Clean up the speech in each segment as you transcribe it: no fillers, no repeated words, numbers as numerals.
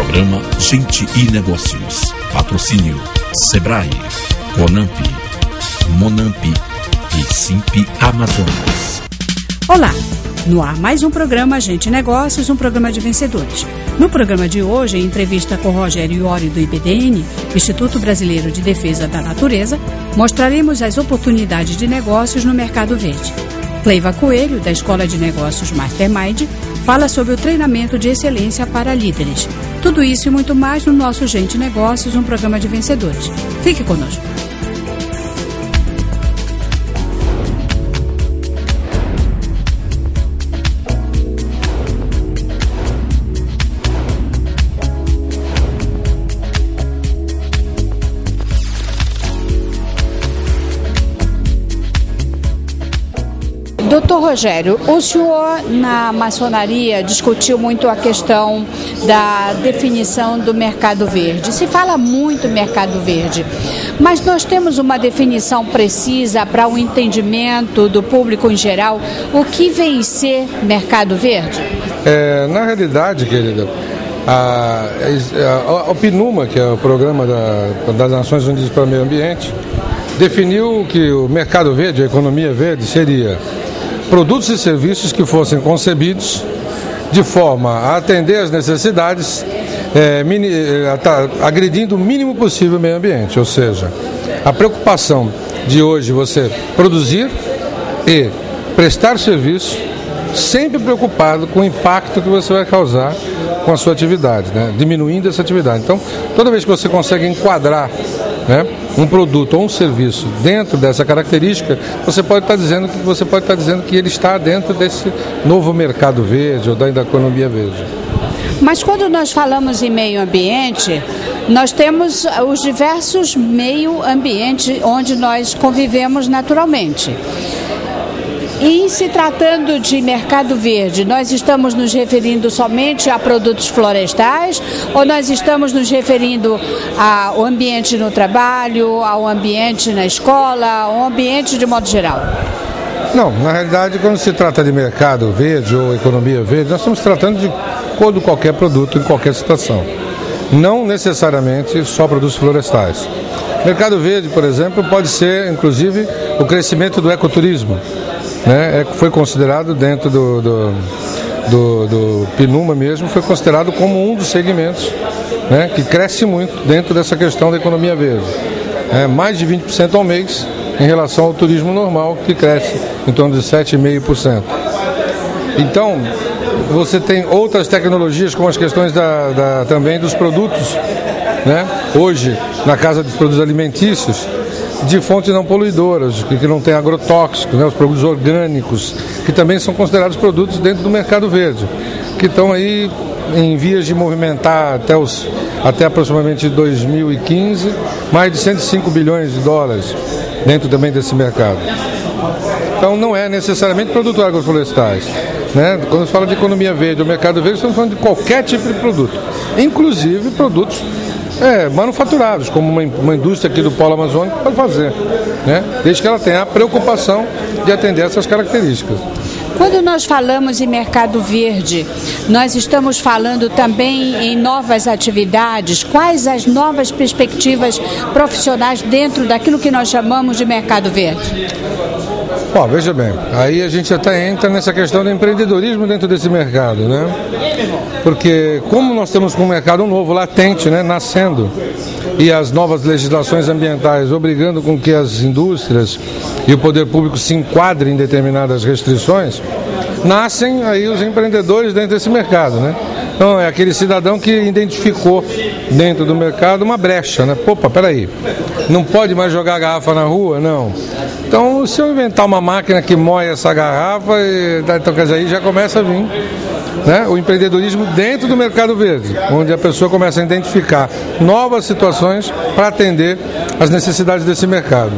Programa Gente e Negócios. Patrocínio Sebrae, Conamp, Monamp e Simp Amazonas. Olá, no ar mais um programa Gente e Negócios, um programa de vencedores. No programa de hoje, em entrevista com Rogério Iori do IBDN, Instituto Brasileiro de Defesa da Natureza, mostraremos as oportunidades de negócios no mercado verde. Cleiva Coelho, da Escola de Negócios Mastermind, fala sobre o treinamento de excelência para líderes. Tudo isso e muito mais no nosso Gente Negócios, um programa de vencedores. Fique conosco. Doutor Rogério, o senhor na maçonaria discutiu muito a questão da definição do mercado verde. Se fala muito mercado verde, mas nós temos uma definição precisa para o entendimento do público em geral, o que vem ser mercado verde? Na realidade, querida, o PNUMA, que é o Programa das Nações Unidas para o Meio Ambiente, definiu que o mercado verde, a economia verde, seria produtos e serviços que fossem concebidos de forma a atender às necessidades, agredindo o mínimo possível o meio ambiente. Ou seja, a preocupação de hoje você produzir e prestar serviço, sempre preocupado com o impacto que você vai causar com a sua atividade, né? Diminuindo essa atividade. Então, toda vez que você consegue enquadrar, né, um produto ou um serviço dentro dessa característica, você pode estar dizendo que ele está dentro desse novo mercado verde ou da economia verde. Mas quando nós falamos em meio ambiente, nós temos os diversos meio ambientes onde nós convivemos naturalmente. E se tratando de mercado verde, nós estamos nos referindo somente a produtos florestais ou nós estamos nos referindo ao ambiente no trabalho, ao ambiente na escola, ao ambiente de modo geral? Não, na realidade, quando se trata de mercado verde ou economia verde, nós estamos tratando de todo qualquer produto em qualquer situação. Não necessariamente só produtos florestais. Mercado verde, por exemplo, pode ser, inclusive, o crescimento do ecoturismo. Né, foi considerado dentro do PNUMA mesmo, foi considerado como um dos segmentos, né, que cresce muito dentro dessa questão da economia verde. Mais de 20% ao mês em relação ao turismo normal, que cresce em torno de 7,5%. Então, você tem outras tecnologias, como as questões também dos produtos, né, hoje, na casa dos produtos alimentícios, de fontes não poluidoras, que não tem agrotóxicos, né, os produtos orgânicos, que também são considerados produtos dentro do mercado verde, que estão aí em vias de movimentar até aproximadamente 2015, mais de 105 bilhões de dólares dentro também desse mercado. Então não é necessariamente produtos agroflorestais, né? Quando se fala de economia verde ou mercado verde, estamos falando de qualquer tipo de produto, inclusive produtos manufaturados, como uma indústria aqui do Polo Amazônico pode fazer, né? Desde que ela tenha a preocupação de atender essas características. Quando nós falamos em mercado verde, nós estamos falando também em novas atividades. Quais as novas perspectivas profissionais dentro daquilo que nós chamamos de mercado verde? Bom, veja bem, aí a gente até entra nessa questão do empreendedorismo dentro desse mercado, né? Porque como nós temos um mercado novo, latente, né, nascendo, e as novas legislações ambientais obrigando com que as indústrias e o poder público se enquadrem em determinadas restrições, nascem aí os empreendedores dentro desse mercado, né? Então é aquele cidadão que identificou dentro do mercado uma brecha, né? Opa, peraí, não pode mais jogar garrafa na rua? Não. Então, se eu inventar uma máquina que moe essa garrafa, então quer dizer, aí já começa a vir, né, o empreendedorismo dentro do mercado verde, onde a pessoa começa a identificar novas situações para atender às necessidades desse mercado.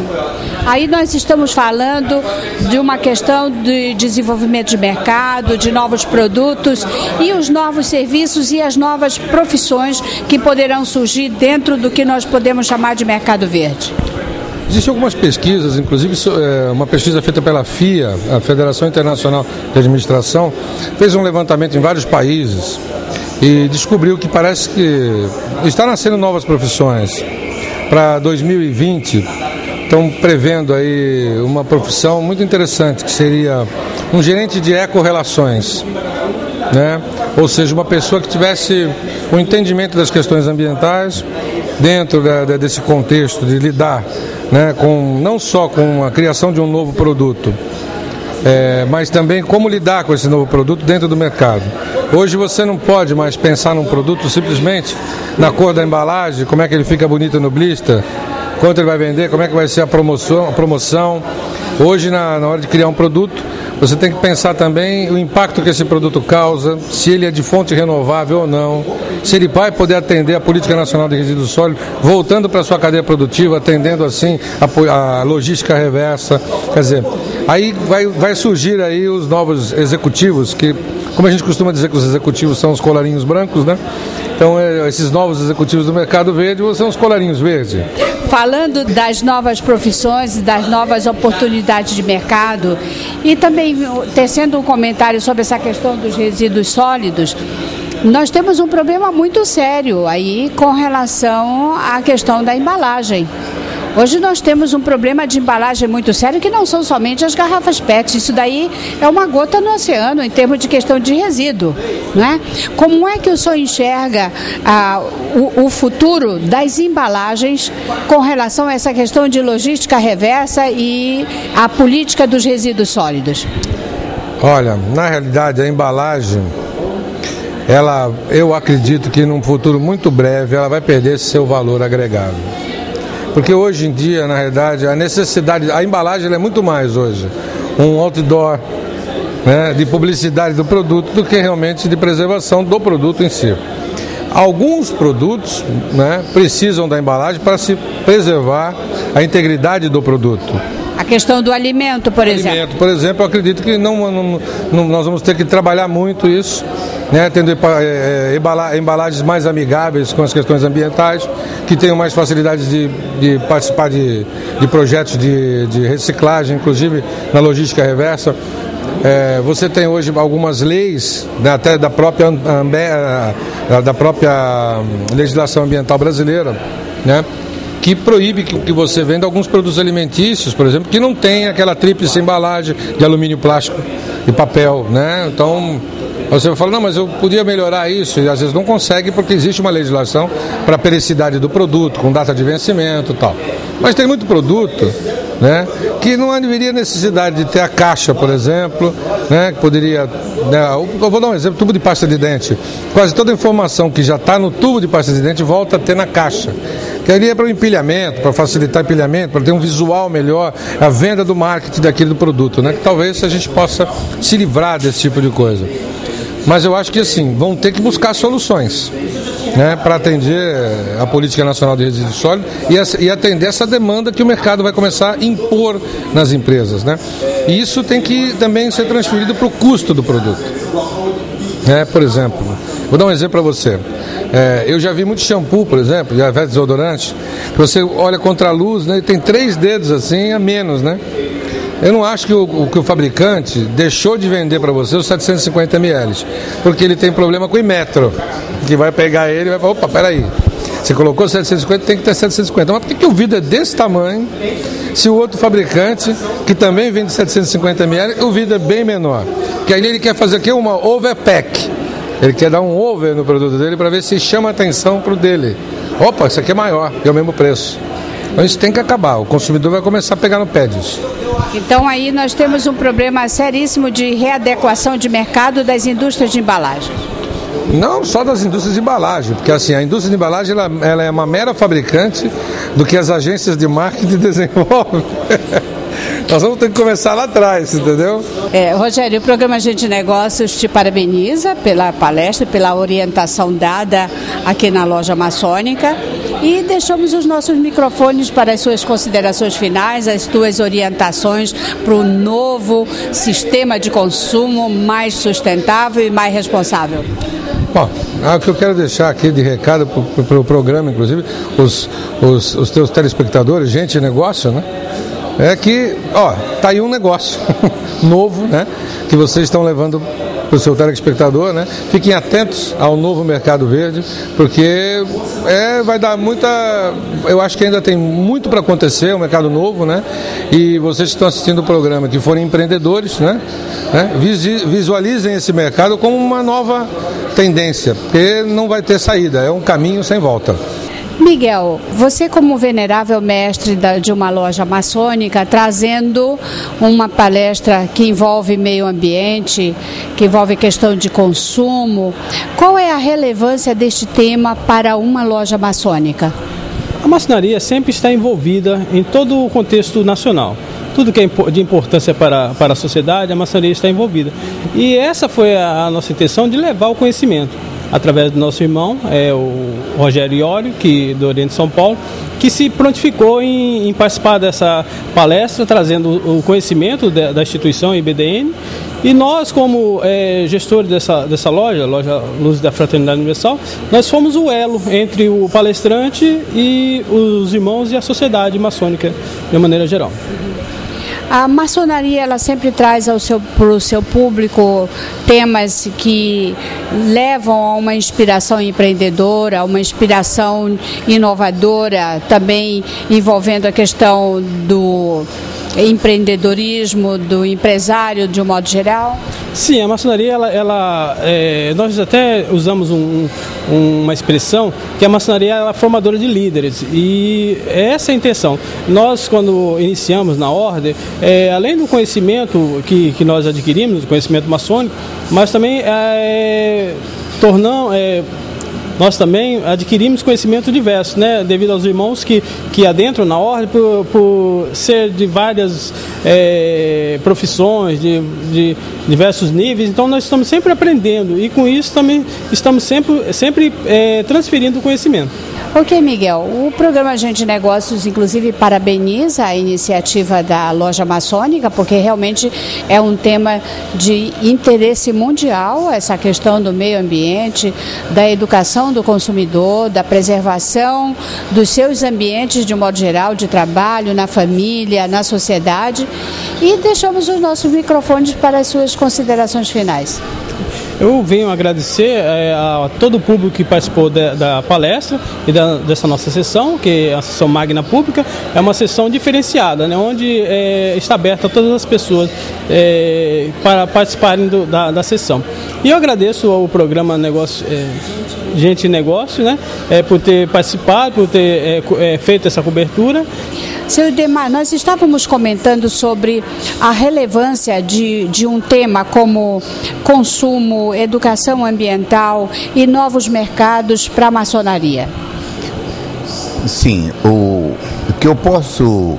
Aí nós estamos falando de uma questão de desenvolvimento de mercado, de novos produtos e os novos serviços e as novas profissões que poderão surgir dentro do que nós podemos chamar de mercado verde. Existem algumas pesquisas, inclusive uma pesquisa feita pela FIA, a Federação Internacional de Administração, fez um levantamento em vários países e descobriu que parece que está nascendo novas profissões. Para 2020, estão prevendo aí uma profissão muito interessante, que seria um gerente de ecorrelações, né? Ou seja, uma pessoa que tivesse um entendimento das questões ambientais dentro desse contexto de lidar, né, não só com a criação de um novo produto, mas também como lidar com esse novo produto dentro do mercado. Hoje você não pode mais pensar num produto simplesmente na cor da embalagem, como é que ele fica bonito no blister, quanto ele vai vender, como é que vai ser a promoção. Hoje, na hora de criar um produto, você tem que pensar também o impacto que esse produto causa, se ele é de fonte renovável ou não, se ele vai poder atender a Política Nacional de Resíduos Sólidos, voltando para a sua cadeia produtiva, atendendo assim a logística reversa. Quer dizer, aí vai surgir aí os novos executivos, que, como a gente costuma dizer que os executivos são os colarinhos brancos, né? Então, esses novos executivos do mercado verde são os colarinhos verdes. Falando das novas profissões e das novas oportunidades de mercado, e também tecendo um comentário sobre essa questão dos resíduos sólidos, nós temos um problema muito sério aí com relação à questão da embalagem. Hoje nós temos um problema de embalagem muito sério, que não são somente as garrafas PET. Isso daí é uma gota no oceano em termos de questão de resíduo, não é? Como é que o senhor enxerga o futuro das embalagens com relação a essa questão de logística reversa e a política dos resíduos sólidos? Olha, na realidade a embalagem, eu acredito que num futuro muito breve ela vai perder esse seu valor agregado. Porque hoje em dia, na realidade, a embalagem ela é muito mais hoje um outdoor, né, de publicidade do produto do que realmente de preservação do produto em si. Alguns produtos, né, precisam da embalagem para se preservar a integridade do produto. A questão do alimento, por exemplo. Por exemplo, eu acredito que nós vamos ter que trabalhar muito isso, né, tendo embalagens mais amigáveis com as questões ambientais, que tenham mais facilidades de participar de projetos de reciclagem, inclusive na logística reversa. Você tem hoje algumas leis, né, até da própria legislação ambiental brasileira, né, que proíbe que você venda alguns produtos alimentícios, por exemplo, que não tem aquela tríplice embalagem de alumínio, plástico e papel, né? Então, você fala, não, mas eu podia melhorar isso, e às vezes não consegue porque existe uma legislação para a periodicidade do produto, com data de vencimento e tal. Mas tem muito produto, né, que não haveria necessidade de ter a caixa, por exemplo, né, que poderia, né, eu vou dar um exemplo, tubo de pasta de dente. Quase toda a informação que já está no tubo de pasta de dente volta a ter na caixa. Que ali é para o empilhamento, para facilitar o empilhamento, para ter um visual melhor, a venda do marketing daquele do produto, né, que talvez a gente possa se livrar desse tipo de coisa. Mas eu acho que assim, vão ter que buscar soluções, né, para atender a Política Nacional de Resíduos Sólidos e atender essa demanda que o mercado vai começar a impor nas empresas, né? E isso tem que também ser transferido para o custo do produto. Por exemplo, vou dar um exemplo para você. Eu já vi muito shampoo, por exemplo, já vi desodorante, que você olha contra a luz, né, e tem 3 dedos assim a menos, né? Eu não acho que o fabricante deixou de vender para você os 750 ml, porque ele tem problema com o Imetro, que vai pegar ele e vai falar, opa, peraí, você colocou 750, tem que ter 750. Mas por que o vidro é desse tamanho, se o outro fabricante, que também vende 750 ml, o vidro é bem menor? Porque aí ele quer fazer aqui uma overpack, ele quer dar um over no produto dele para ver se chama atenção para o dele. Opa, isso aqui é maior, é o mesmo preço. Então isso tem que acabar, o consumidor vai começar a pegar no pé disso. Então aí nós temos um problema seríssimo de readequação de mercado das indústrias de embalagem. Não só das indústrias de embalagem, porque assim, a indústria de embalagem ela é uma mera fabricante do que as agências de marketing desenvolvem. Nós vamos ter que começar lá atrás, entendeu? Rogério, o programa Gente Negócios te parabeniza pela palestra, pela orientação dada aqui na Loja Maçônica, e deixamos os nossos microfones para as suas considerações finais, as tuas orientações para o novo sistema de consumo mais sustentável e mais responsável. Bom, o que eu quero deixar aqui de recado para o programa, inclusive, os teus telespectadores, Gente Negócio, né? É que, tá aí um negócio novo, né, que vocês estão levando para o seu telespectador, né? Fiquem atentos ao novo Mercado Verde, porque vai dar eu acho que ainda tem muito para acontecer, um mercado novo, né? E vocês que estão assistindo o programa, que forem empreendedores, né? Visualizem esse mercado como uma nova tendência, porque não vai ter saída, é um caminho sem volta. Miguel, você como venerável mestre de uma loja maçônica, trazendo uma palestra que envolve meio ambiente, que envolve questão de consumo, qual é a relevância deste tema para uma loja maçônica? A maçonaria sempre está envolvida em todo o contexto nacional. Tudo que é de importância para a sociedade, a maçonaria está envolvida. E essa foi a nossa intenção, de levar o conhecimento através do nosso irmão, o Rogério Iório, do Oriente de São Paulo, que se prontificou em participar dessa palestra, trazendo o conhecimento da instituição IBDN. E nós, como gestores dessa loja Luz da Fraternidade Universal, nós fomos o elo entre o palestrante e os irmãos e a sociedade maçônica, de maneira geral. A maçonaria, ela sempre traz para o seu público temas que levam a uma inspiração empreendedora, a uma inspiração inovadora, também envolvendo a questão do empreendedorismo, do empresário de um modo geral? Sim, a maçonaria, nós até usamos uma expressão que a maçonaria é formadora de líderes, e essa é a intenção. Nós, quando iniciamos na ordem, além do conhecimento que nós adquirimos, do conhecimento maçônico, mas também nós também adquirimos conhecimento diverso, né? Devido aos irmãos que adentram na ordem por ser de várias profissões, de diversos níveis. Então nós estamos sempre aprendendo, e com isso também estamos sempre transferindo o conhecimento. Ok, Miguel, o programa Gente Negócios, inclusive, parabeniza a iniciativa da loja maçônica, porque realmente é um tema de interesse mundial, essa questão do meio ambiente, da educação do consumidor, da preservação dos seus ambientes de um modo geral, de trabalho, na família, na sociedade. E deixamos os nossos microfones para as suas considerações finais. Eu venho agradecer a todo o público que participou da palestra e dessa nossa sessão, que é a sessão Magna Pública. É uma sessão diferenciada, né, onde está aberta a todas as pessoas para participarem da sessão. E eu agradeço ao programa Gente Negócio, né, por ter participado, por ter feito essa cobertura. Seu Idemar, nós estávamos comentando sobre a relevância de um tema como consumo, educação ambiental e novos mercados para a maçonaria. Sim, o que eu posso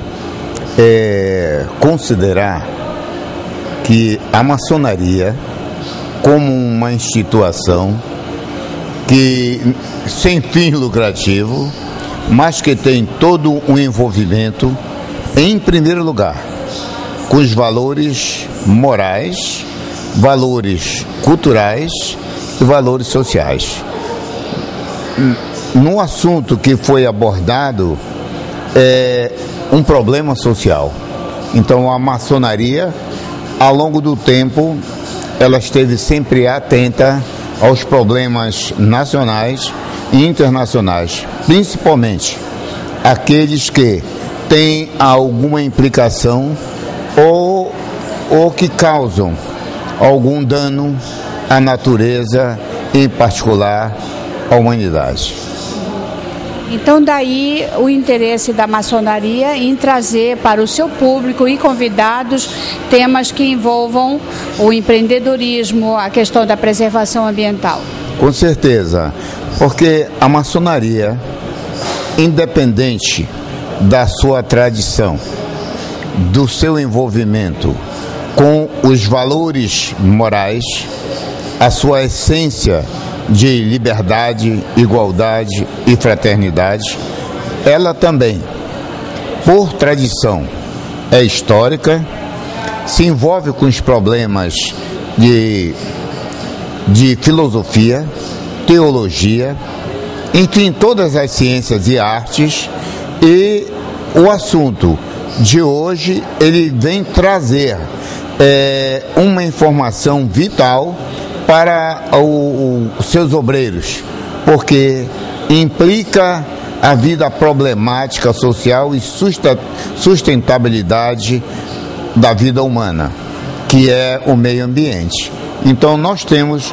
considerar que a maçonaria, como uma instituição que sem fim lucrativo, mas que tem todo um envolvimento, em primeiro lugar, com os valores morais, valores culturais e valores sociais. No assunto que foi abordado, um problema social. Então, a maçonaria, ao longo do tempo, ela esteve sempre atenta aos problemas nacionais e internacionais, principalmente aqueles que têm alguma implicação ou que causam algum dano à natureza, em particular à humanidade. Então daí o interesse da maçonaria em trazer para o seu público e convidados temas que envolvam o empreendedorismo, a questão da preservação ambiental. Com certeza, porque a maçonaria, independente da sua tradição, do seu envolvimento com os valores morais, a sua essência de liberdade, igualdade e fraternidade, ela também, por tradição, é histórica, se envolve com os problemas de filosofia, teologia, enfim, todas as ciências e artes, e o assunto de hoje, ele vem trazer uma informação vital para os seus obreiros, porque implica a vida problemática social e sustentabilidade da vida humana, que é o meio ambiente. Então nós temos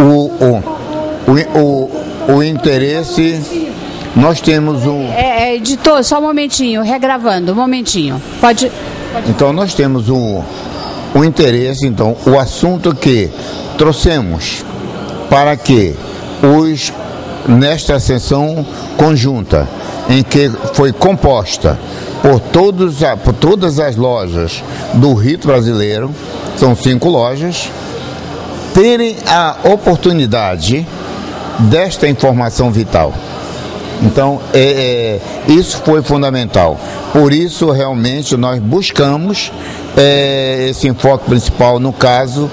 o interesse, nós temos editor, só um momentinho, regravando, um momentinho. Pode... Então nós temos o interesse, então, o assunto que trouxemos para que nesta sessão conjunta, em que foi composta por todas as lojas do Rito Brasileiro, são 5 lojas, terem a oportunidade desta informação vital. Então, isso foi fundamental. Por isso, realmente, nós buscamos esse enfoque principal, no caso,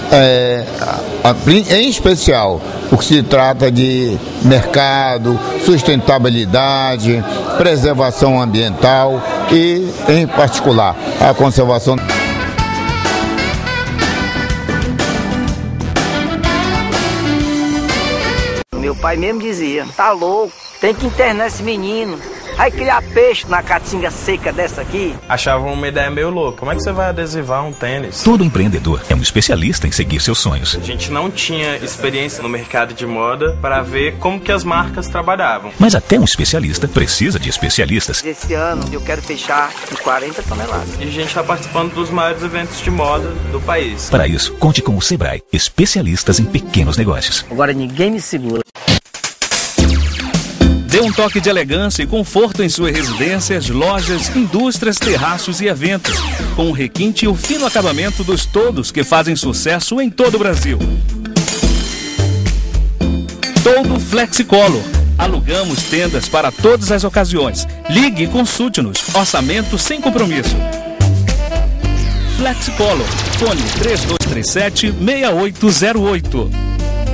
em especial, o que se trata de mercado, sustentabilidade, preservação ambiental e, em particular, a conservação. Meu pai mesmo dizia, tá louco, tem que internar esse menino. Vai criar peixe na caatinga seca dessa aqui? Achavam uma ideia meio louca. Como é que você vai adesivar um tênis? Todo empreendedor é um especialista em seguir seus sonhos. A gente não tinha experiência no mercado de moda para ver como que as marcas trabalhavam. Mas até um especialista precisa de especialistas. Esse ano eu quero fechar em 40 toneladas. E a gente está participando dos maiores eventos de moda do país. Para isso, conte com o Sebrae, especialistas em pequenos negócios. Agora ninguém me segura. Dê um toque de elegância e conforto em suas residências, lojas, indústrias, terraços e eventos, com o requinte e o fino acabamento dos todos que fazem sucesso em todo o Brasil. Todo Flexicolor. Alugamos tendas para todas as ocasiões. Ligue e consulte-nos. Orçamento sem compromisso. Flexicolor. Fone 3237-6808.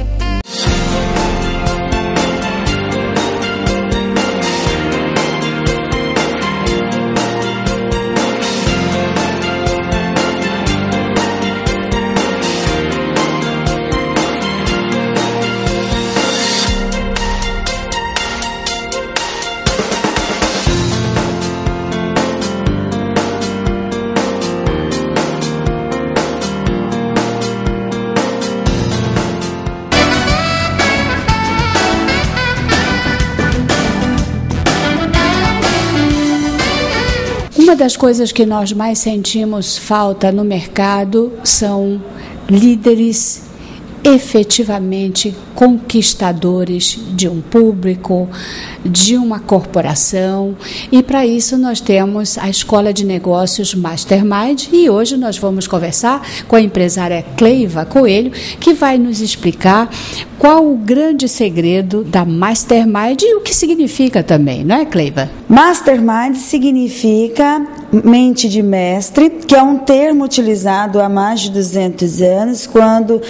Uma das coisas que nós mais sentimos falta no mercado são líderes efetivamente conquistadores de um público, de uma corporação, e para isso nós temos a Escola de Negócios Mastermind, e hoje nós vamos conversar com a empresária Cleiva Coelho, que vai nos explicar qual o grande segredo da Mastermind e o que significa também, não é, Cleiva? Mastermind significa mente de mestre, que é um termo utilizado há mais de 200 anos, quando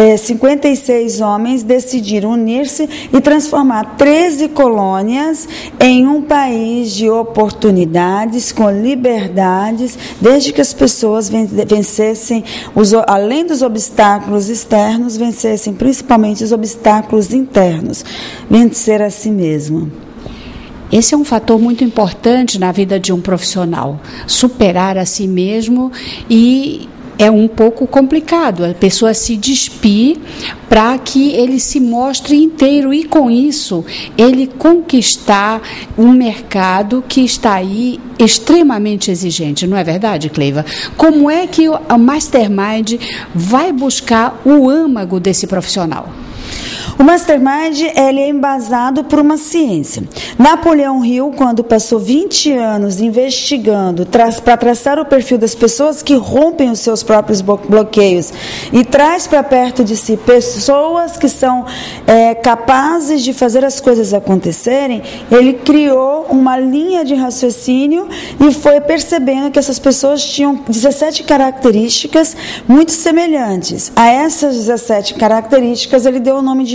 56 homens decidiram unir-se e transformar 13 colônias em um país de oportunidades, com liberdades, desde que as pessoas vencessem, além dos obstáculos externos, vencessem principalmente os obstáculos internos, vencer a si mesmo. Esse é um fator muito importante na vida de um profissional, superar a si mesmo, e é um pouco complicado a pessoa se despir para que ele se mostre inteiro e, com isso, ele conquistar um mercado que está aí extremamente exigente, não é verdade, Cleiva? Como é que a Mastermind vai buscar o âmago desse profissional? O Mastermind, ele é embasado por uma ciência. Napoleão Hill, quando passou 20 anos investigando para traçar o perfil das pessoas que rompem os seus próprios bloqueios e traz para perto de si pessoas que são capazes de fazer as coisas acontecerem, ele criou uma linha de raciocínio e foi percebendo que essas pessoas tinham 17 características muito semelhantes. A essas 17 características, ele deu o nome de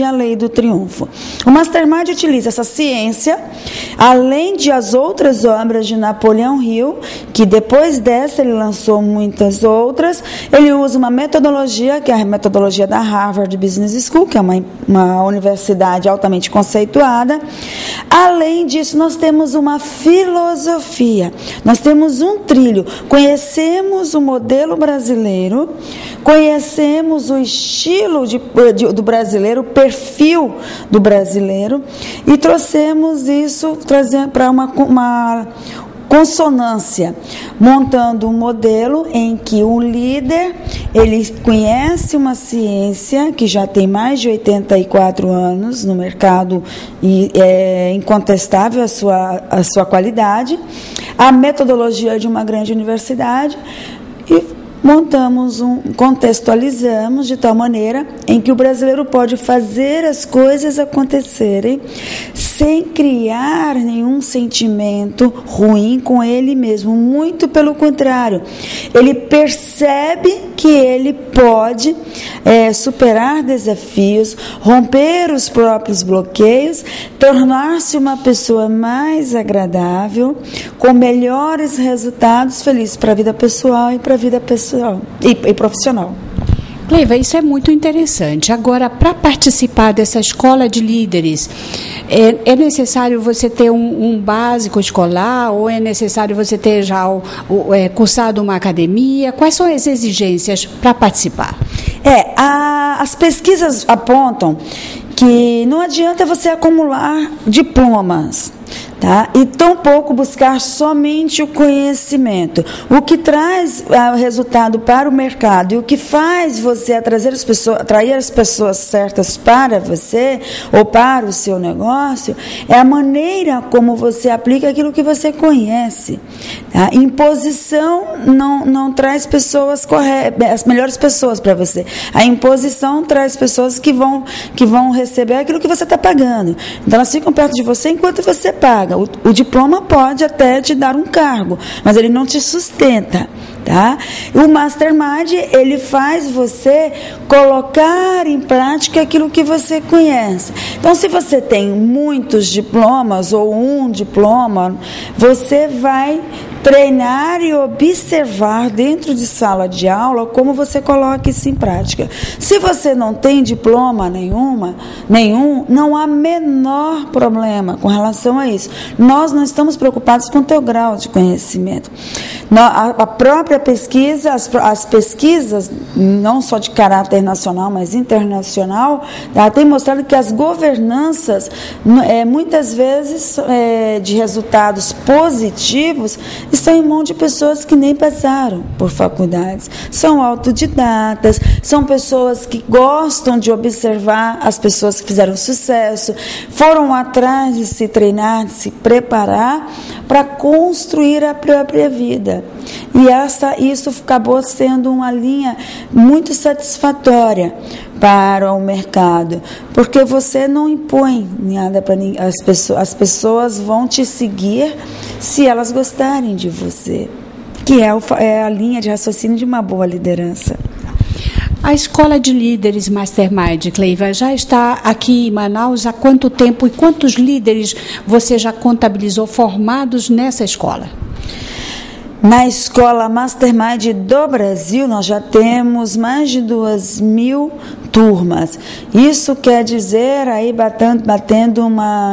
atinge a lei do triunfo. O Mastermind utiliza essa ciência, além de as outras obras de Napoleão Hill, que depois dessa ele lançou muitas outras. Ele usa uma metodologia, que é a metodologia da Harvard Business School, que é uma universidade altamente conceituada. Além disso, nós temos uma filosofia, nós temos um trilho, conhecemos o modelo brasileiro, conhecemos o estilo do brasileiro, o perfil do brasileiro, e trouxemos isso para uma consonância, montando um modelo em que o líder, ele conhece uma ciência que já tem mais de 84 anos no mercado e é incontestável a sua qualidade, a metodologia de uma grande universidade, e contextualizamos de tal maneira em que o brasileiro pode fazer as coisas acontecerem sem criar nenhum sentimento ruim com ele mesmo. Muito pelo contrário, ele percebe que ele pode superar desafios, romper os próprios bloqueios, tornar-se uma pessoa mais agradável, com melhores resultados, feliz para a vida pessoal e para a vida pessoal e profissional. Cleiva, isso é muito interessante. Agora, para participar dessa escola de líderes, é necessário você ter um básico escolar ou é necessário você ter já cursado uma academia? Quais são as exigências para participar? As pesquisas apontam que não adianta você acumular diplomas, tá? E tampouco buscar somente o conhecimento. O que traz resultado para o mercado e o que faz você atrair as pessoas certas para você ou para o seu negócio é a maneira como você aplica aquilo que você conhece. Tá? Imposição não traz as melhores pessoas para você. A imposição traz pessoas que vão receber aquilo que você está pagando. Então elas ficam perto de você enquanto você paga. O diploma pode até te dar um cargo, mas ele não te sustenta. Tá? O Mastermind, ele faz você colocar em prática aquilo que você conhece. Então, se você tem muitos diplomas ou um diploma, você vai treinar e observar dentro de sala de aula como você coloca isso em prática. Se você não tem diploma nenhum, não há menor problema com relação a isso. Nós não estamos preocupados com o teu grau de conhecimento. A própria pesquisa, as pesquisas, não só de caráter nacional, mas internacional, tem mostrado que as governanças, muitas vezes, de resultados positivos, estão em mão de pessoas que nem passaram por faculdades. São autodidatas, são pessoas que gostam de observar as pessoas que fizeram sucesso, foram atrás de se treinar, de se preparar para construir a própria vida. E isso acabou sendo uma linha muito satisfatória para o mercado, porque você não impõe nada para ninguém. As pessoas vão te seguir se elas gostarem de você, que é a linha de raciocínio de uma boa liderança. A Escola de Líderes Mastermind, Cleiva, já está aqui em Manaus há quanto tempo e quantos líderes você já contabilizou formados nessa escola? Na Escola Mastermind do Brasil, nós já temos mais de 2.000 turmas. Isso quer dizer, aí batendo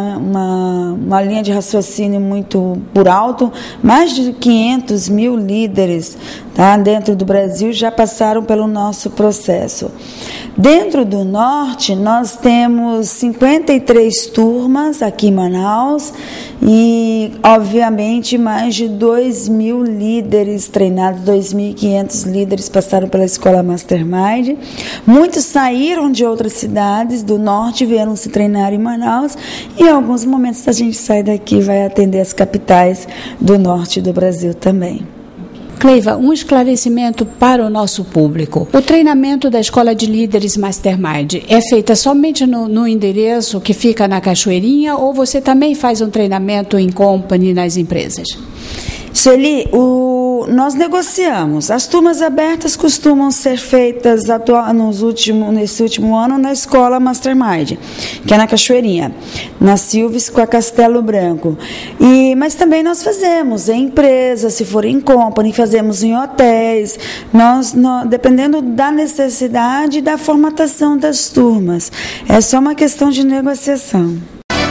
uma linha de raciocínio muito por alto, mais de 500.000 líderes, tá, dentro do Brasil já passaram pelo nosso processo. Dentro do Norte, nós temos 53 turmas aqui em Manaus e, obviamente, mais de 2.000 líderes treinados, 2.500 líderes passaram pela Escola Mastermind. Muitos saíram de outras cidades do Norte, vieram se treinar em Manaus e, em alguns momentos, a gente sai daqui e vai atender as capitais do Norte do Brasil também. Cleiva, um esclarecimento para o nosso público. O treinamento da Escola de Líderes Mastermind é feita somente no endereço que fica na Cachoeirinha ou você também faz um treinamento em company nas empresas? Sueli, nós negociamos. As turmas abertas costumam ser feitas nesse último ano na escola Mastermind, que é na Cachoeirinha, na Silves com a Castelo Branco. Mas também nós fazemos em empresas, se for em company, fazemos em hotéis, dependendo da necessidade e da formatação das turmas. É só uma questão de negociação.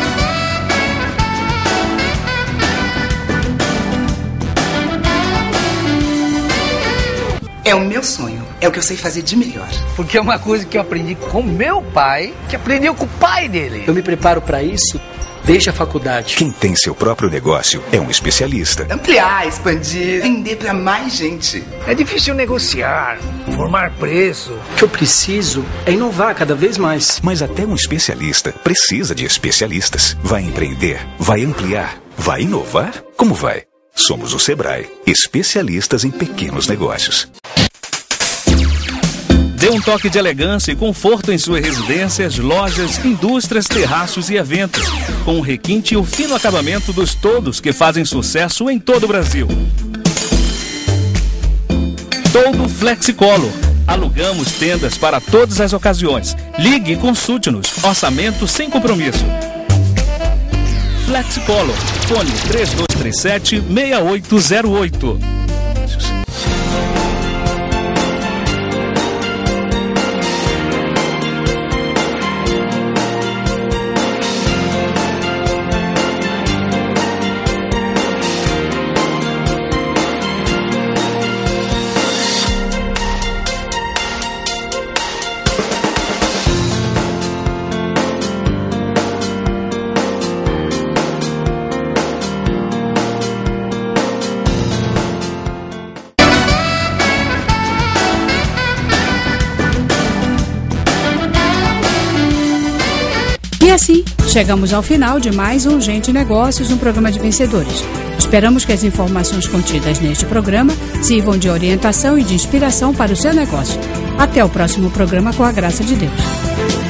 É o meu sonho, é o que eu sei fazer de melhor. Porque é uma coisa que eu aprendi com meu pai, que aprendeu com o pai dele. Eu me preparo para isso desde a faculdade. Quem tem seu próprio negócio é um especialista. Ampliar, expandir, vender para mais gente. É difícil negociar, formar preço. O que eu preciso é inovar cada vez mais. Mas até um especialista precisa de especialistas. Vai empreender, vai ampliar, vai inovar? Como vai? Somos o Sebrae, especialistas em pequenos negócios. Dê um toque de elegância e conforto em suas residências, lojas, indústrias, terraços e eventos, com o requinte e o fino acabamento dos todos que fazem sucesso em todo o Brasil. Todo Flexicolor. Alugamos tendas para todas as ocasiões. Ligue e consulte-nos. Orçamento sem compromisso. Flexicolor. Fone 3237-6808. E assim, chegamos ao final de mais um Gente Negócios, um programa de vencedores. Esperamos que as informações contidas neste programa sirvam de orientação e de inspiração para o seu negócio. Até o próximo programa, com a graça de Deus.